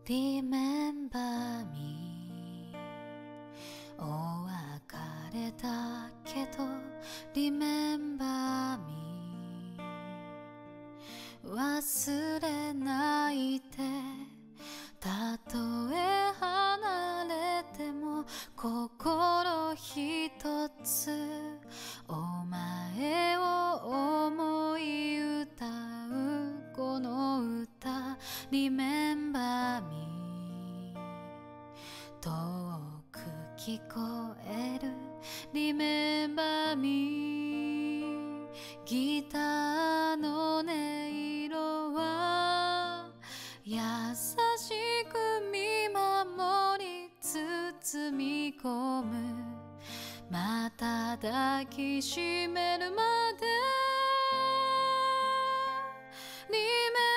Remember me お別れだけど Remember me 忘れないでたとえ離れても心一つお前を思い歌うこの歌 Remember me 遠く聞こえる Remember me ギターの音色は優しく見守り包み込むまた抱きしめるまで